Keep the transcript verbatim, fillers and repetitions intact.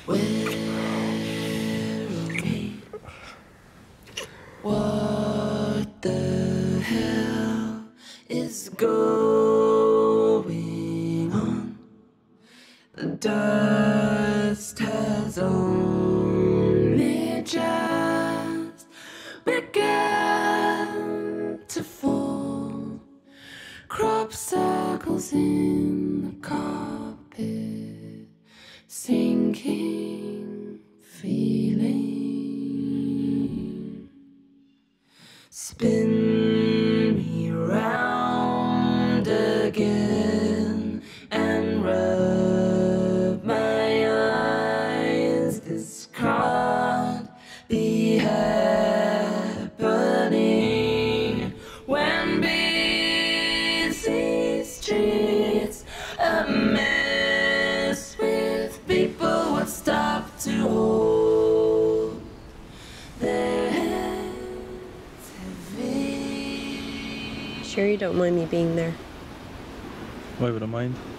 me. What the hell is going on? The dust has only just begun to fall. Crop circles in the carpet, sinking feeling. Spin me round again and rub my eyes. This can't be happening when busy streets, a mess with people would stop to hold their heads heavy. Sure you don't mind me being there? Why would I mind?